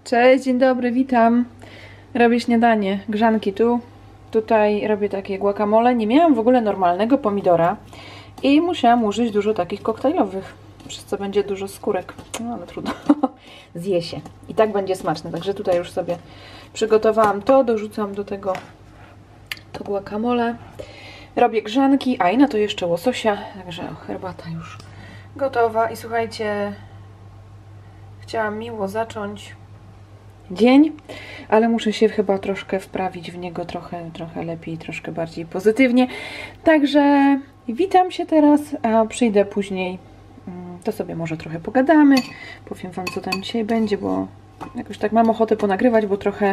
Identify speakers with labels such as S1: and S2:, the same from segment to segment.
S1: Cześć, dzień dobry, witam. Robię śniadanie, grzanki tutaj robię takie guacamole. Nie miałam w ogóle normalnego pomidora i musiałam użyć dużo takich koktajlowych, przez co będzie dużo skórek, no ale trudno, zje się i tak będzie smaczne. Także tutaj już sobie przygotowałam to, dorzucam do tego to guacamole. Robię grzanki, a i na to jeszcze łososia, także herbata już gotowa. I słuchajcie, chciałam miło zacząć dzień, ale muszę się chyba troszkę wprawić w niego trochę lepiej, troszkę bardziej pozytywnie. Także witam się teraz, a przyjdę później, to sobie może trochę pogadamy, powiem Wam, co tam dzisiaj będzie, bo jakoś tak mam ochotę ponagrywać, bo trochę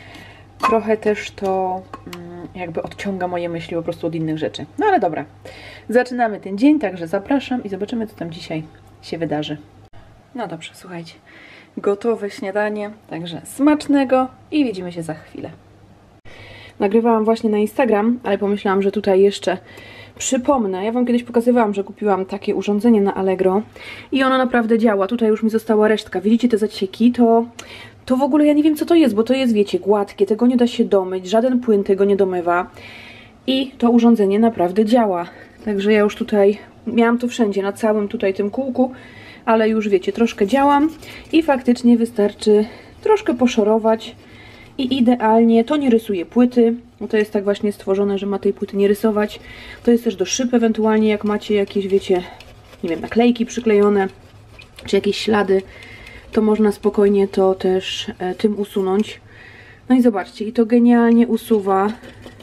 S1: też to jakby odciąga moje myśli po prostu od innych rzeczy. No ale dobra, zaczynamy ten dzień, także zapraszam i zobaczymy, co tam dzisiaj się wydarzy. No dobrze, słuchajcie, gotowe śniadanie, także smacznego i widzimy się za chwilę. Nagrywałam właśnie na Instagram, ale pomyślałam, że tutaj jeszcze przypomnę. Ja Wam kiedyś pokazywałam, że kupiłam takie urządzenie na Allegro i ono naprawdę działa. Tutaj już mi została resztka. Widzicie te zacieki? To w ogóle ja nie wiem, co to jest, bo to jest, wiecie, gładkie, tego nie da się domyć, żaden płyn tego nie domywa i to urządzenie naprawdę działa. Także ja już tutaj miałam to wszędzie, na całym tutaj tym kółku, ale już wiecie, troszkę działam i faktycznie wystarczy troszkę poszorować i idealnie, to nie rysuje płyty, to jest tak właśnie stworzone, że ma tej płyty nie rysować. To jest też do szyb ewentualnie, jak macie jakieś, wiecie, nie wiem, naklejki przyklejone, czy jakieś ślady, to można spokojnie to też tym usunąć. No i zobaczcie, i to genialnie usuwa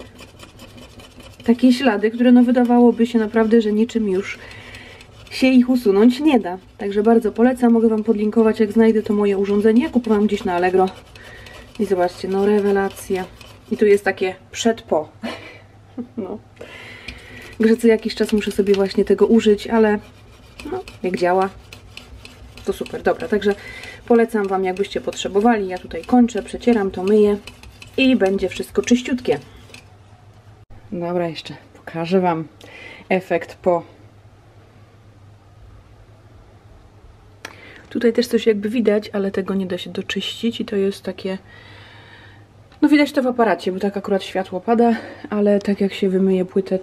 S1: takie ślady, które no wydawałoby się naprawdę, że niczym już się ich usunąć nie da. Także bardzo polecam, mogę Wam podlinkować, jak znajdę to moje urządzenie. Ja kupowałam gdzieś na Allegro. I zobaczcie, no rewelacja. I tu jest takie przed-po. No. Także co jakiś czas muszę sobie właśnie tego użyć, ale no, jak działa, to super. Dobra, także polecam Wam, jakbyście potrzebowali. Ja tutaj kończę, przecieram to, myję i będzie wszystko czyściutkie. Dobra, jeszcze pokażę Wam efekt po. Tutaj też coś jakby widać, ale tego nie da się doczyścić i to jest takie, no widać to w aparacie, bo tak akurat światło pada, ale tak jak się wymyje płytę,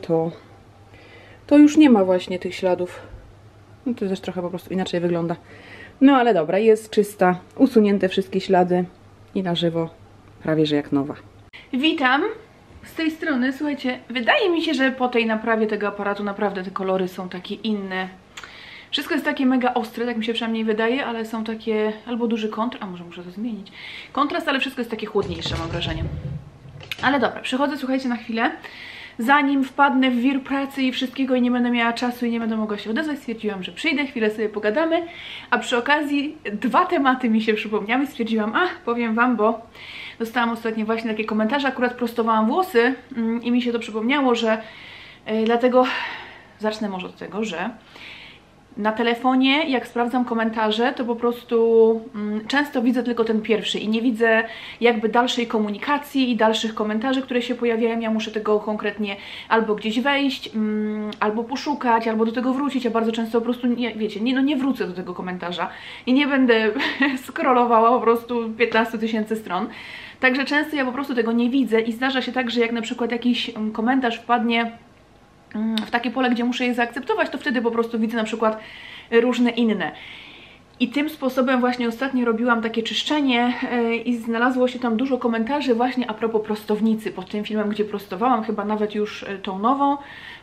S1: to już nie ma właśnie tych śladów. No to też trochę po prostu inaczej wygląda. No ale dobra, jest czysta, usunięte wszystkie ślady i na żywo prawie że jak nowa. Witam z tej strony. Słuchajcie, wydaje mi się, że po tej naprawie tego aparatu naprawdę te kolory są takie inne. Wszystko jest takie mega ostre, tak mi się przynajmniej wydaje, ale są takie albo duży kontrast, a może muszę to zmienić. Kontrast, ale wszystko jest takie chłodniejsze, mam wrażenie. Ale dobra, przychodzę, słuchajcie, na chwilę. Zanim wpadnę w wir pracy i wszystkiego i nie będę miała czasu i nie będę mogła się odezwać, stwierdziłam, że przyjdę, chwilę sobie pogadamy, a przy okazji dwa tematy mi się przypomniały i stwierdziłam, powiem Wam, bo dostałam ostatnio właśnie takie komentarze, akurat prostowałam włosy i mi się to przypomniało, że dlatego zacznę może od tego, że na telefonie, jak sprawdzam komentarze, to po prostu często widzę tylko ten pierwszy i nie widzę jakby dalszej komunikacji i dalszych komentarzy, które się pojawiają. Ja muszę tego konkretnie albo gdzieś wejść, albo poszukać, albo do tego wrócić, a bardzo często po prostu, wiecie, nie wrócę do tego komentarza i nie będę scrollowała po prostu 15 000 stron. Także często ja po prostu tego nie widzę i zdarza się tak, że jak na przykład jakiś komentarz wpadnie w takie pole, gdzie muszę je zaakceptować, to wtedy po prostu widzę na przykład różne inne. I tym sposobem właśnie ostatnio robiłam takie czyszczenie i znalazło się tam dużo komentarzy właśnie a propos prostownicy, pod tym filmem, gdzie prostowałam, chyba nawet już tą nową.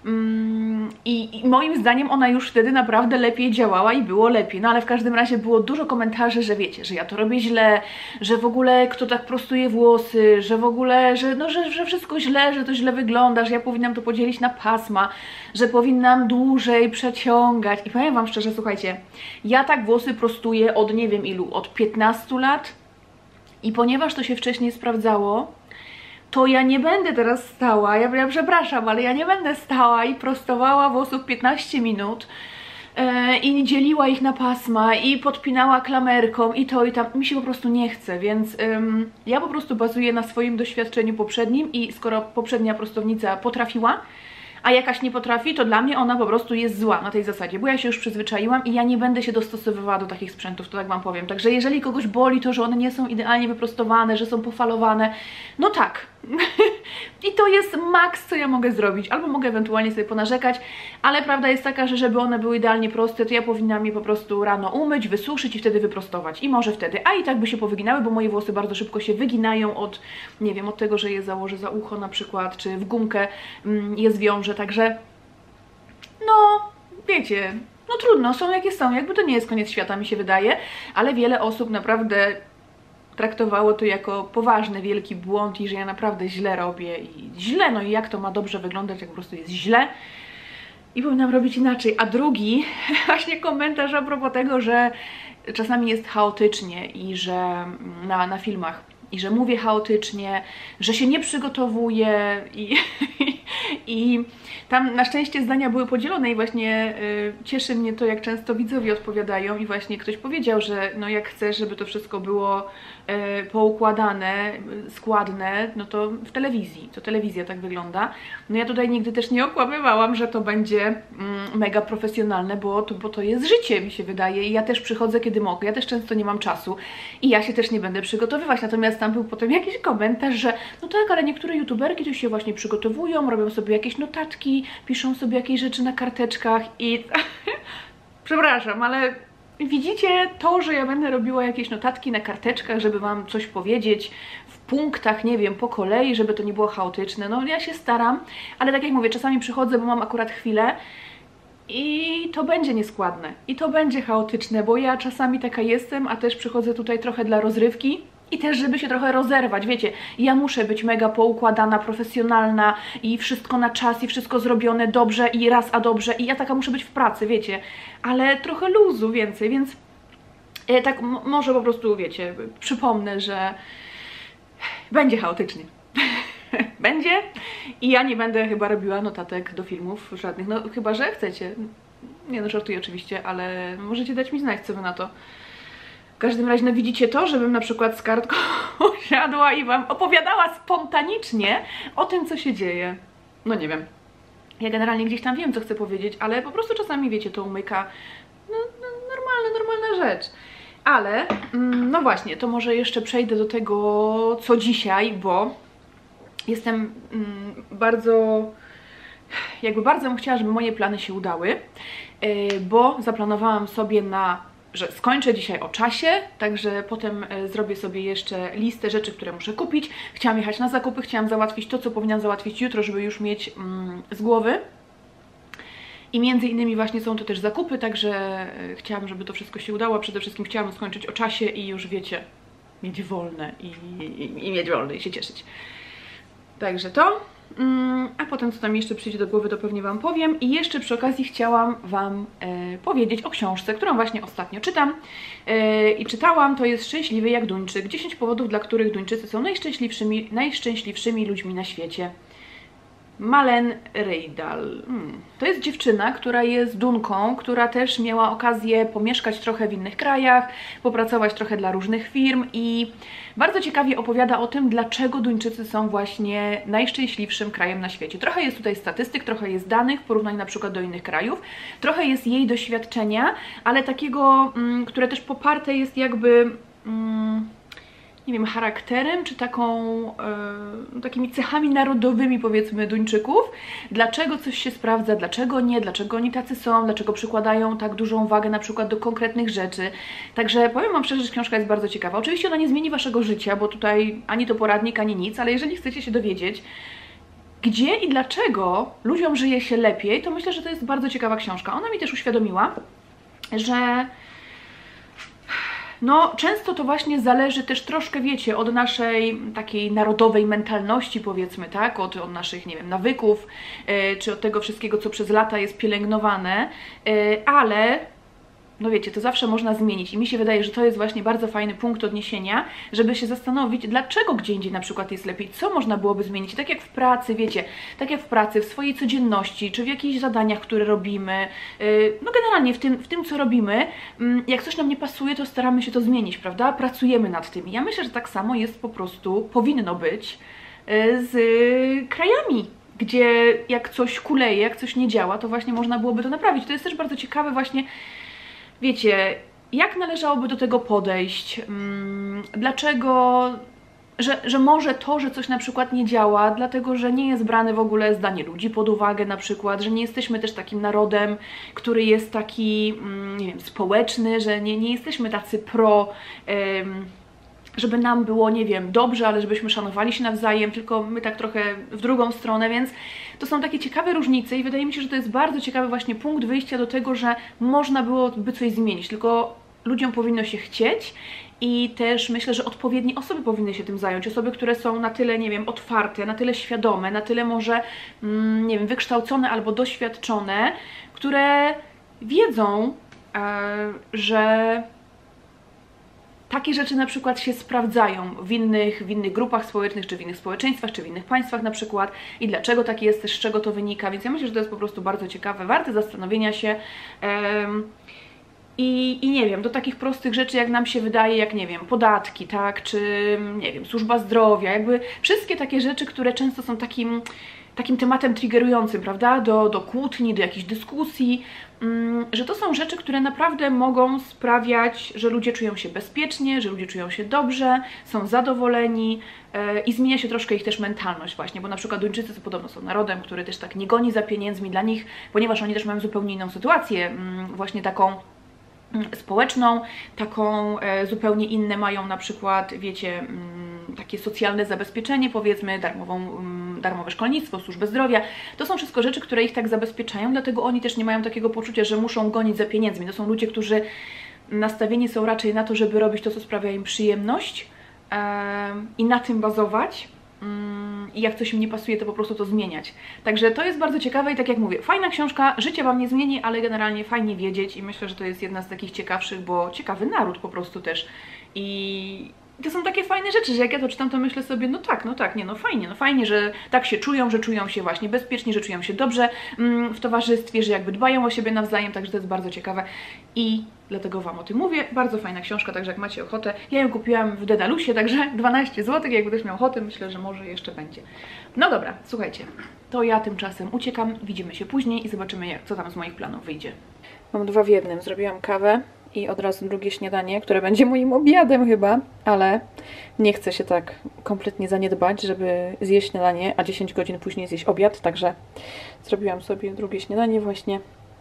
S1: I moim zdaniem ona już wtedy naprawdę lepiej działała i było lepiej. No ale w każdym razie było dużo komentarzy, że wiecie, że ja to robię źle, że w ogóle kto tak prostuje włosy, że w ogóle, że wszystko źle, że to źle wygląda, że ja powinnam to podzielić na pasma, że powinnam dłużej przeciągać. I powiem Wam szczerze, słuchajcie, ja tak włosy prostuję od nie wiem ilu, od 15 lat i ponieważ to się wcześniej sprawdzało, to ja nie będę teraz stała, ja przepraszam, ale ja nie będę stała i prostowała włosów 15 minut i dzieliła ich na pasma i podpinała klamerką i to i tam. Mi się po prostu nie chce, więc ja po prostu bazuję na swoim doświadczeniu poprzednim i skoro poprzednia prostownica potrafiła, a jakaś nie potrafi, to dla mnie ona po prostu jest zła na tej zasadzie, bo ja się już przyzwyczaiłam i ja nie będę się dostosowywała do takich sprzętów, to tak wam powiem. Także jeżeli kogoś boli to, że one nie są idealnie wyprostowane, że są pofalowane, no tak. I to jest maks, co ja mogę zrobić. Albo mogę ewentualnie sobie ponarzekać, ale prawda jest taka, że żeby one były idealnie proste, to ja powinnam je po prostu rano umyć, wysuszyć i wtedy wyprostować. I może wtedy, a i tak by się powyginały, bo moje włosy bardzo szybko się wyginają od, nie wiem, od tego, że je założę za ucho na przykład, czy w gumkę je zwiążę, także no, wiecie, no trudno, są jakie są, jakby to nie jest koniec świata, mi się wydaje, ale wiele osób naprawdę traktowało to jako poważny, wielki błąd i że ja naprawdę źle robię i źle, no i jak to ma dobrze wyglądać, jak po prostu jest źle i powinnam robić inaczej. A drugi właśnie komentarz a propos tego, że czasami jest chaotycznie i że na filmach i że mówię chaotycznie, że się nie przygotowuję i tam na szczęście zdania były podzielone i właśnie cieszy mnie to, jak często widzowie odpowiadają i właśnie ktoś powiedział, że no jak chcesz, żeby to wszystko było poukładane, składne, no to w telewizji, to telewizja tak wygląda. No ja tutaj nigdy też nie okłamywałam, że to będzie mega profesjonalne, bo to jest życie, mi się wydaje i ja też przychodzę kiedy mogę, ja też często nie mam czasu i ja się też nie będę przygotowywać, natomiast tam był potem jakiś komentarz, że no tak, ale niektóre youtuberki to się właśnie przygotowują, robią sobie jakieś notatki, piszą sobie jakieś rzeczy na karteczkach i przepraszam, ale widzicie to, że ja będę robiła jakieś notatki na karteczkach, żeby wam coś powiedzieć w punktach, nie wiem, po kolei, żeby to nie było chaotyczne. No ja się staram, ale tak jak mówię, czasami przychodzę, bo mam akurat chwilę i to będzie nieskładne i to będzie chaotyczne, bo ja czasami taka jestem, a też przychodzę tutaj trochę dla rozrywki. I też, żeby się trochę rozerwać, wiecie, ja muszę być mega poukładana, profesjonalna i wszystko na czas i wszystko zrobione dobrze i raz a dobrze i ja taka muszę być w pracy, wiecie, ale trochę luzu więcej, więc tak może po prostu, wiecie, przypomnę, że będzie chaotycznie. Będzie i ja nie będę chyba robiła notatek do filmów żadnych, no chyba, że chcecie. Nie no, żartuję oczywiście, ale możecie dać mi znać, co wy na to. W każdym razie no widzicie to, żebym na przykład z kartką siadła i wam opowiadała spontanicznie o tym, co się dzieje. No nie wiem. Ja generalnie gdzieś tam wiem, co chcę powiedzieć, ale po prostu czasami, wiecie, to umyka. No, normalna rzecz. Ale, no właśnie, to może jeszcze przejdę do tego, co dzisiaj, bo jestem bardzo bym chciała, żeby moje plany się udały, bo zaplanowałam sobie że skończę dzisiaj o czasie, także potem zrobię sobie jeszcze listę rzeczy, które muszę kupić. Chciałam jechać na zakupy, chciałam załatwić to, co powinnam załatwić jutro, żeby już mieć z głowy. I między innymi właśnie są to też zakupy, także chciałam, żeby to wszystko się udało. Przede wszystkim chciałam skończyć o czasie i już wiecie, mieć wolne i mieć wolne i się cieszyć. Także to. A potem co tam jeszcze przyjdzie do głowy, to pewnie wam powiem. I jeszcze przy okazji chciałam wam powiedzieć o książce, którą właśnie ostatnio czytam. I czytałam, to jest Szczęśliwy jak Duńczyk. 10 powodów, dla których Duńczycy są najszczęśliwszymi ludźmi na świecie. Malen Reidal. To jest dziewczyna, która jest Dunką, która też miała okazję pomieszkać trochę w innych krajach, popracować trochę dla różnych firm i bardzo ciekawie opowiada o tym, dlaczego Duńczycy są właśnie najszczęśliwszym krajem na świecie. Trochę jest tutaj statystyk, trochę jest danych w porównaniu na przykład do innych krajów, trochę jest jej doświadczenia, ale takiego, które też poparte jest jakby nie wiem, charakterem, czy takimi cechami narodowymi, powiedzmy, Duńczyków. Dlaczego coś się sprawdza, dlaczego nie, dlaczego oni tacy są, dlaczego przykładają tak dużą wagę na przykład do konkretnych rzeczy. Także powiem wam szczerze, że książka jest bardzo ciekawa. Oczywiście ona nie zmieni waszego życia, bo tutaj ani to poradnik, ani nic, ale jeżeli chcecie się dowiedzieć, gdzie i dlaczego ludziom żyje się lepiej, to myślę, że to jest bardzo ciekawa książka. Ona mi też uświadomiła, że no, często to właśnie zależy też troszkę, wiecie, od naszej takiej narodowej mentalności, powiedzmy, tak? Od naszych, nie wiem, nawyków, czy od tego wszystkiego, co przez lata jest pielęgnowane, ale no wiecie, to zawsze można zmienić i mi się wydaje, że to jest właśnie bardzo fajny punkt odniesienia, żeby się zastanowić, dlaczego gdzie indziej na przykład jest lepiej, co można byłoby zmienić, tak jak w pracy, wiecie, tak jak w pracy, w swojej codzienności, czy w jakichś zadaniach, które robimy, no generalnie w tym, co robimy, jak coś nam nie pasuje, to staramy się to zmienić, prawda? Pracujemy nad tym i ja myślę, że tak samo jest po prostu, powinno być z krajami, gdzie jak coś kuleje, jak coś nie działa, to właśnie można byłoby to naprawić. To jest też bardzo ciekawe właśnie, wiecie, jak należałoby do tego podejść, dlaczego, że może to, że coś na przykład nie działa, dlatego, że nie jest brane w ogóle zdanie ludzi pod uwagę na przykład, że nie jesteśmy też takim narodem, który jest taki, nie wiem, społeczny, że nie jesteśmy tacy żeby nam było, nie wiem, dobrze, ale żebyśmy szanowali się nawzajem, tylko my tak trochę w drugą stronę, więc to są takie ciekawe różnice i wydaje mi się, że to jest bardzo ciekawy właśnie punkt wyjścia do tego, że można byłoby coś zmienić, tylko ludziom powinno się chcieć i też myślę, że odpowiednie osoby powinny się tym zająć, osoby, które są na tyle, nie wiem, otwarte, na tyle świadome, na tyle może, nie wiem, wykształcone albo doświadczone, które wiedzą, że takie rzeczy na przykład się sprawdzają w innych grupach społecznych, czy w innych społeczeństwach, czy w innych państwach na przykład i dlaczego tak jest, też z czego to wynika, więc ja myślę, że to jest po prostu bardzo ciekawe, warte zastanowienia się i nie wiem, do takich prostych rzeczy jak nam się wydaje, jak nie wiem, podatki, tak, czy nie wiem, służba zdrowia, jakby wszystkie takie rzeczy, które często są takim tematem triggerującym, prawda, do kłótni, do jakichś dyskusji, że to są rzeczy, które naprawdę mogą sprawiać, że ludzie czują się bezpiecznie, że ludzie czują się dobrze, są zadowoleni i zmienia się troszkę ich też mentalność właśnie, bo na przykład Duńczycy podobno są narodem, który też tak nie goni za pieniędzmi dla nich, ponieważ oni też mają zupełnie inną sytuację, właśnie taką społeczną, taką zupełnie inne mają na przykład, wiecie, takie socjalne zabezpieczenie, powiedzmy, darmowe szkolnictwo, służbę zdrowia. To są wszystko rzeczy, które ich tak zabezpieczają, dlatego oni też nie mają takiego poczucia, że muszą gonić za pieniędzmi. To są ludzie, którzy nastawieni są raczej na to, żeby robić to, co sprawia im przyjemność i na tym bazować. I jak coś im nie pasuje, to po prostu to zmieniać. Także to jest bardzo ciekawe i tak jak mówię, fajna książka, życie Wam nie zmieni, ale generalnie fajnie wiedzieć i myślę, że to jest jedna z takich ciekawszych, bo ciekawy naród po prostu też. I to są takie fajne rzeczy, że jak ja to czytam, to myślę sobie, no tak, no fajnie, że tak się czują, że czują się właśnie bezpiecznie, że czują się dobrze w towarzystwie, że jakby dbają o siebie nawzajem, także to jest bardzo ciekawe i dlatego Wam o tym mówię. Bardzo fajna książka, także jak macie ochotę, ja ją kupiłam w Dedalusie, także 12 zł, jakby ktoś miał ochotę, myślę, że może jeszcze będzie. No dobra, słuchajcie, to ja tymczasem uciekam, widzimy się później i zobaczymy, co tam z moich planów wyjdzie. Mam 2 w 1, zrobiłam kawę i od razu drugie śniadanie, które będzie moim obiadem chyba, ale nie chcę się tak kompletnie zaniedbać, żeby zjeść śniadanie, a 10 godzin później zjeść obiad, także zrobiłam sobie drugie śniadanie właśnie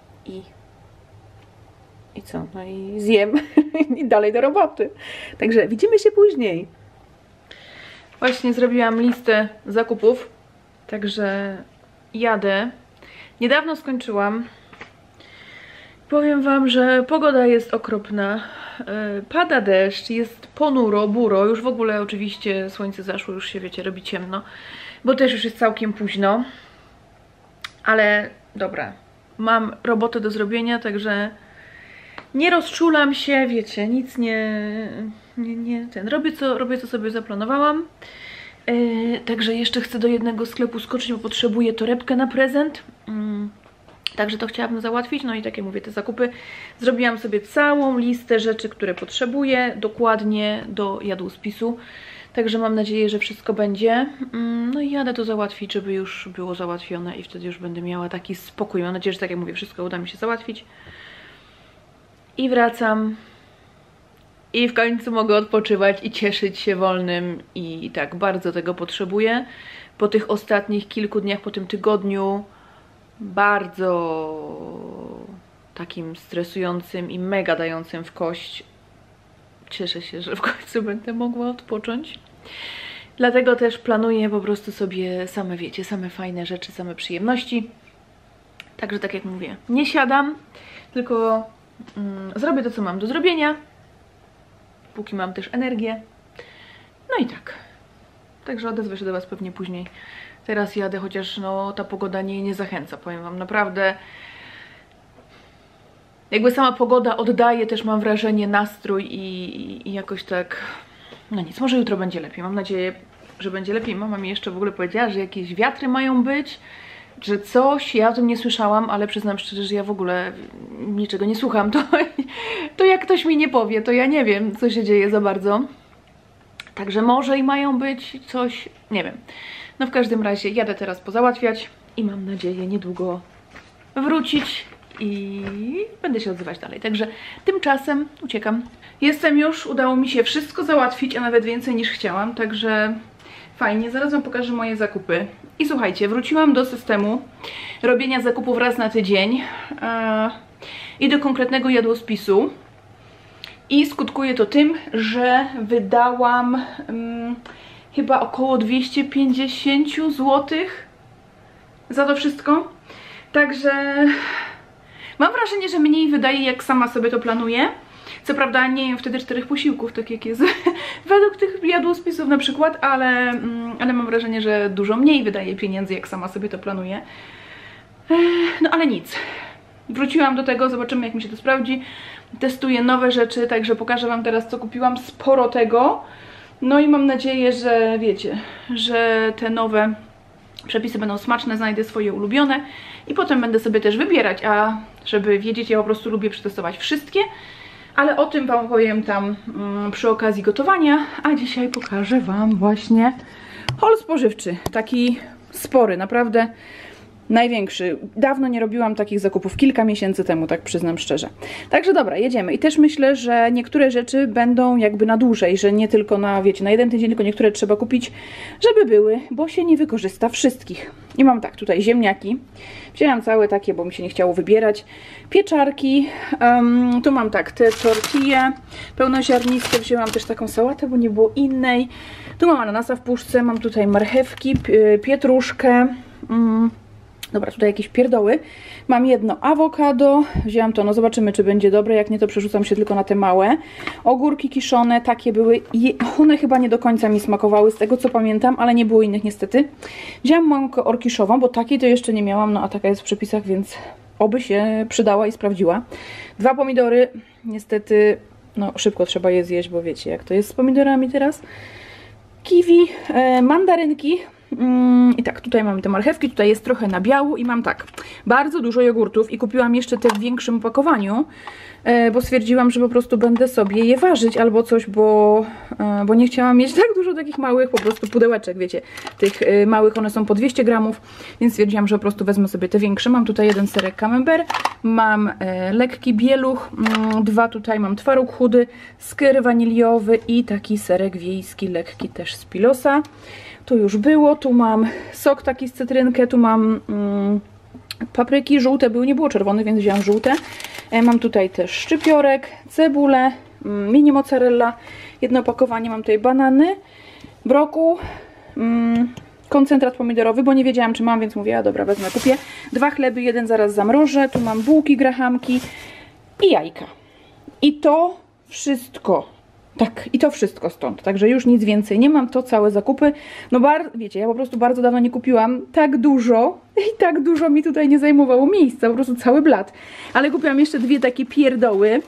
S1: i co? No i zjem i dalej do roboty. Także widzimy się później. Właśnie zrobiłam listę zakupów, także jadę. Niedawno skończyłam. Powiem Wam, że pogoda jest okropna, pada deszcz, jest ponuro, buro, już w ogóle oczywiście słońce zaszło, już się wiecie, robi ciemno, bo też już jest całkiem późno, ale dobra, mam robotę do zrobienia, także nie rozczulam się, wiecie, nic robię co sobie zaplanowałam, także jeszcze chcę do jednego sklepu skoczyć, bo potrzebuję torebkę na prezent. Także to chciałabym załatwić, no i tak jak mówię, te zakupy. Zrobiłam sobie całą listę rzeczy, które potrzebuję, dokładnie do jadłospisu. Także mam nadzieję, że wszystko będzie. No i jadę to załatwić, żeby już było załatwione i wtedy już będę miała taki spokój. Mam nadzieję, że tak jak mówię, wszystko uda mi się załatwić. I wracam. I w końcu mogę odpoczywać i cieszyć się wolnym. I tak bardzo tego potrzebuję. Po tych ostatnich kilku dniach, po tym tygodniu, bardzo takim stresującym i mega dającym w kość. Cieszę się, że w końcu będę mogła odpocząć. Dlatego też planuję po prostu sobie same, wiecie, same fajne rzeczy, same przyjemności. Także tak jak mówię, nie siadam, tylko zrobię to, co mam do zrobienia, póki mam też energię. No i tak. Także odezwę się do Was pewnie później. Teraz jadę, chociaż no, ta pogoda nie zachęca, powiem Wam, naprawdę. Jakby sama pogoda oddaje też, mam wrażenie, nastrój i jakoś tak, no nic, może jutro będzie lepiej, mam nadzieję, że będzie lepiej. Mama mi jeszcze w ogóle powiedziała, że jakieś wiatry mają być, że coś, ja o tym nie słyszałam, ale przyznam szczerze, że ja w ogóle niczego nie słucham, to jak ktoś mi nie powie, to ja nie wiem, co się dzieje za bardzo. Także może i mają być coś, nie wiem. No w każdym razie jadę teraz pozałatwiać i mam nadzieję niedługo wrócić i będę się odzywać dalej. Także tymczasem uciekam. Jestem już, udało mi się wszystko załatwić, a nawet więcej niż chciałam, także fajnie. Zaraz wam pokażę moje zakupy. I słuchajcie, wróciłam do systemu robienia zakupów raz na tydzień i do konkretnego jadłospisu. I skutkuje to tym, że wydałam chyba około 250 zł za to wszystko. Także mam wrażenie, że mniej wydaje, jak sama sobie to planuję. Co prawda nie jem wtedy 4 posiłków, tak jak jest według tych jadłospisów na przykład, ale mam wrażenie, że dużo mniej wydaje pieniędzy, jak sama sobie to planuję. No ale nic. Wróciłam do tego, zobaczymy, jak mi się to sprawdzi. Testuję nowe rzeczy, także pokażę wam teraz, co kupiłam. Sporo tego. No i mam nadzieję, że wiecie, że te nowe przepisy będą smaczne, znajdę swoje ulubione i potem będę sobie też wybierać, a żeby wiedzieć, ja po prostu lubię przetestować wszystkie, ale o tym wam powiem tam przy okazji gotowania, a dzisiaj pokażę wam właśnie haul spożywczy, taki spory, naprawdę największy. Dawno nie robiłam takich zakupów, kilka miesięcy temu, tak przyznam szczerze. Także dobra, jedziemy. I też myślę, że niektóre rzeczy będą jakby na dłużej, że nie tylko na, wiecie, na jeden tydzień, tylko niektóre trzeba kupić, żeby były, bo się nie wykorzysta wszystkich. I mam tak, tutaj ziemniaki. Wzięłam całe takie, bo mi się nie chciało wybierać. Pieczarki. Tu mam tak, te tortille pełnoziarniste. Wzięłam też taką sałatę, bo nie było innej. Tu mam ananasa w puszce, mam tutaj marchewki, pietruszkę. Dobra, tutaj jakieś pierdoły. Mam jedno awokado. Wzięłam to, no zobaczymy, czy będzie dobre. Jak nie, to przerzucam się tylko na te małe. Ogórki kiszone, takie były. One chyba nie do końca mi smakowały, z tego co pamiętam, ale nie było innych niestety. Wzięłam mąkę orkiszową, bo takiej to jeszcze nie miałam, no a taka jest w przepisach, więc oby się przydała i sprawdziła. 2 pomidory. Niestety, no szybko trzeba je zjeść, bo wiecie, jak to jest z pomidorami teraz. Kiwi, mandarynki. I tak, tutaj mamy te marchewki, tutaj jest trochę nabiału i mam tak, bardzo dużo jogurtów i kupiłam jeszcze te w większym opakowaniu, bo stwierdziłam, że po prostu będę sobie je ważyć albo coś, bo nie chciałam mieć tak dużo takich małych po prostu pudełeczek, wiecie, tych małych, one są po 200 gramów, więc stwierdziłam, że po prostu wezmę sobie te większe. Mam tutaj jeden serek camembert, mam lekki bieluch, 2 tutaj mam twaróg chudy, skyr waniliowy i taki serek wiejski, lekki też z Pilosa. Tu już było, tu mam sok taki z cytrynkę, tu mam papryki, żółte były, nie było czerwonych, więc wziąłam żółte. Mam tutaj też szczypiorek, cebulę, mini mozzarella, jedno opakowanie, mam tutaj banany, brokuł, koncentrat pomidorowy, bo nie wiedziałam, czy mam, więc mówię, a dobra, wezmę, kupię. 2 chleby, jeden zaraz zamrożę, tu mam bułki, grahamki i jajka. I to wszystko. Tak, i to wszystko stąd, także już nic więcej nie mam, to całe zakupy. No wiecie, ja po prostu bardzo dawno nie kupiłam tak dużo i tak dużo mi tutaj nie zajmowało miejsca, po prostu cały blat. Ale kupiłam jeszcze 2 takie pierdoły.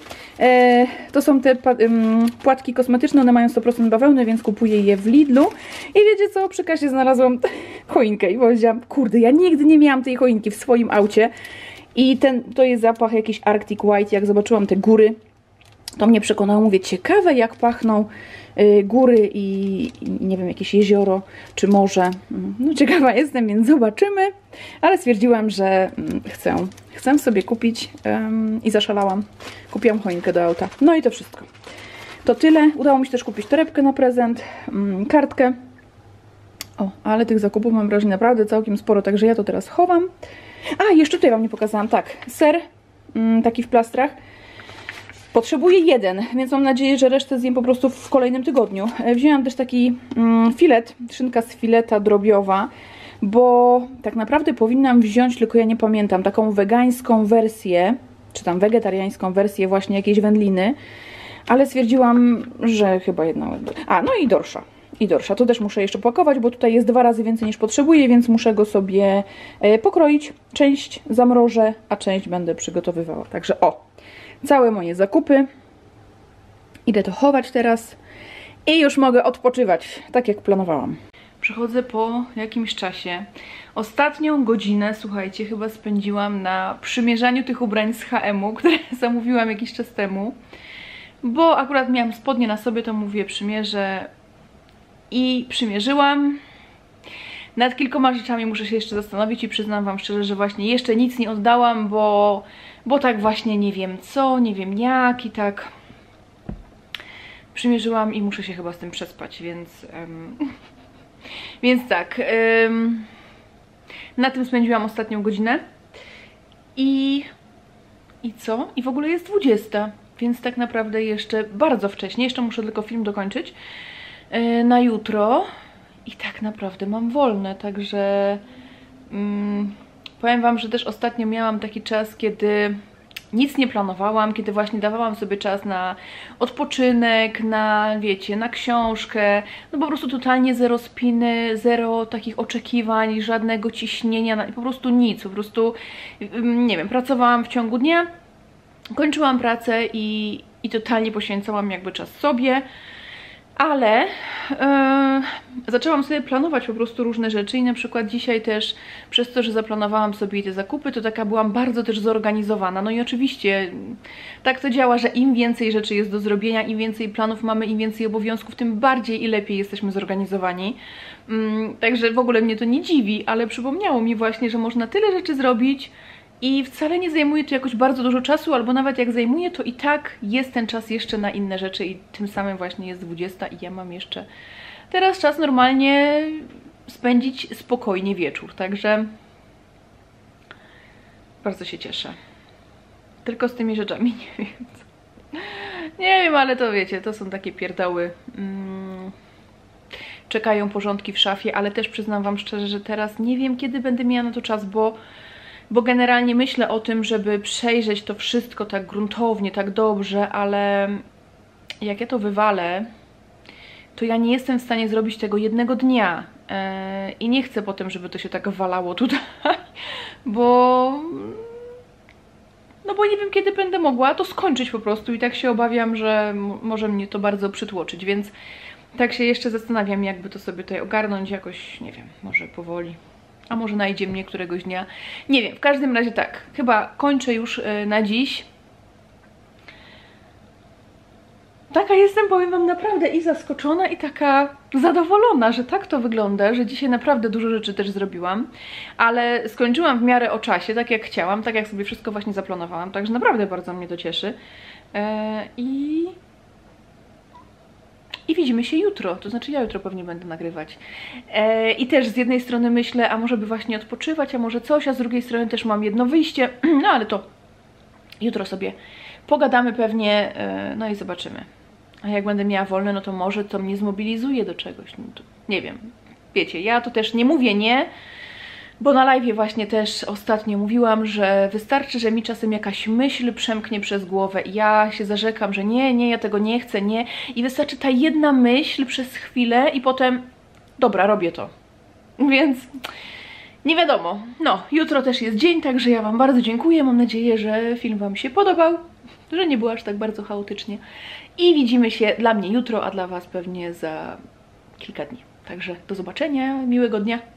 S1: To są te płatki kosmetyczne, one mają 100% bawełny, więc kupuję je w Lidlu. I wiecie co, przy kasie znalazłam choinkę i powiedziałam, kurde, ja nigdy nie miałam tej choinki w swoim aucie. I to jest zapach jakiś Arctic White, jak zobaczyłam te góry. To mnie przekonało, mówię, ciekawe jak pachną góry i nie wiem, jakieś jezioro czy morze. No ciekawa jestem, więc zobaczymy. Ale stwierdziłam, że chcę sobie kupić i zaszalałam. Kupiłam choinkę do auta. No i to wszystko. To tyle. Udało mi się też kupić torebkę na prezent, kartkę. O, ale tych zakupów mam wrażenie naprawdę całkiem sporo, także ja to teraz chowam. A, jeszcze tutaj wam nie pokazałam. Tak, ser taki w plastrach. Potrzebuję 1, więc mam nadzieję, że resztę zjem po prostu w kolejnym tygodniu. Wzięłam też taki filet, szynka z fileta drobiowa, bo tak naprawdę powinnam wziąć, tylko ja nie pamiętam, taką wegańską wersję, czy tam wegetariańską wersję właśnie jakiejś wędliny, ale stwierdziłam, że chyba jedna... A, no i dorsza. I dorsza. To też muszę jeszcze pakować, bo tutaj jest 2 razy więcej niż potrzebuję, więc muszę go sobie pokroić. Część zamrożę, a część będę przygotowywała. Także o, całe moje zakupy. Idę to chować teraz i już mogę odpoczywać, tak jak planowałam. Przychodzę po jakimś czasie. Ostatnią godzinę, słuchajcie, chyba spędziłam na przymierzaniu tych ubrań z H&M-u, które zamówiłam jakiś czas temu. Bo akurat miałam spodnie na sobie, to mówię przymierzę. I przymierzyłam. Nad kilkoma rzeczami muszę się jeszcze zastanowić i przyznam wam szczerze, że właśnie jeszcze nic nie oddałam, bo tak właśnie nie wiem co, nie wiem jak i tak przymierzyłam i muszę się chyba z tym przespać, więc więc tak, na tym spędziłam ostatnią godzinę i co? I w ogóle jest 20, więc tak naprawdę jeszcze bardzo wcześnie, jeszcze muszę tylko film dokończyć na jutro i tak naprawdę mam wolne, także powiem wam, że też ostatnio miałam taki czas, kiedy nic nie planowałam, kiedy właśnie dawałam sobie czas na odpoczynek, na, wiecie, na książkę, no po prostu totalnie zero spiny, zero takich oczekiwań, żadnego ciśnienia, po prostu nic, po prostu, nie wiem, pracowałam w ciągu dnia, kończyłam pracę i totalnie poświęcałam jakby czas sobie, ale zaczęłam sobie planować po prostu różne rzeczy i na przykład dzisiaj też przez to, że zaplanowałam sobie te zakupy, to taka byłam bardzo też zorganizowana. No i oczywiście tak to działa, że im więcej rzeczy jest do zrobienia, im więcej planów mamy, im więcej obowiązków, tym bardziej i lepiej jesteśmy zorganizowani. Także w ogóle mnie to nie dziwi, ale przypomniało mi właśnie, że można tyle rzeczy zrobić i wcale nie zajmuje to jakoś bardzo dużo czasu, albo nawet jak zajmuje, to i tak jest ten czas jeszcze na inne rzeczy i tym samym właśnie jest 20 i ja mam jeszcze teraz czas normalnie spędzić spokojnie wieczór, także bardzo się cieszę. Tylko z tymi rzeczami nie wiem co. Nie wiem, ale to wiecie, to są takie pierdoły. Czekają porządki w szafie, ale też przyznam wam szczerze, że teraz nie wiem, kiedy będę miała na to czas, bo generalnie myślę o tym, żeby przejrzeć to wszystko tak gruntownie, tak dobrze, ale jak ja to wywalę, to ja nie jestem w stanie zrobić tego jednego dnia i nie chcę potem, żeby to się tak walało tutaj, bo nie wiem, kiedy będę mogła to skończyć po prostu i tak się obawiam, że może mnie to bardzo przytłoczyć, więc tak się jeszcze zastanawiam, jakby to sobie tutaj ogarnąć jakoś, nie wiem, może powoli. A może najdzie mnie któregoś dnia. Nie wiem, w każdym razie tak. Chyba kończę już na dziś. Taka jestem, powiem wam, naprawdę i zaskoczona, i taka zadowolona, że tak to wygląda, że dzisiaj naprawdę dużo rzeczy też zrobiłam. Ale skończyłam w miarę o czasie, tak jak chciałam, tak jak sobie wszystko właśnie zaplanowałam. Także naprawdę bardzo mnie to cieszy. I widzimy się jutro, to znaczy ja jutro pewnie będę nagrywać. I też z jednej strony myślę, a może by właśnie odpoczywać, a może coś, a z drugiej strony też mam jedno wyjście, no ale to jutro sobie pogadamy pewnie, no i zobaczymy. A jak będę miała wolne, no to może to mnie zmobilizuje do czegoś, no to nie wiem. Wiecie, ja to też nie mówię nie, bo na live'ie właśnie też ostatnio mówiłam, że wystarczy, że mi czasem jakaś myśl przemknie przez głowę i ja się zarzekam, że nie, ja tego nie chcę, nie. I wystarczy ta jedna myśl przez chwilę i potem, dobra, robię to. Więc nie wiadomo. No, jutro też jest dzień, także ja wam bardzo dziękuję. Mam nadzieję, że film wam się podobał, że nie było aż tak bardzo chaotycznie. I widzimy się dla mnie jutro, a dla was pewnie za kilka dni. Także do zobaczenia, miłego dnia.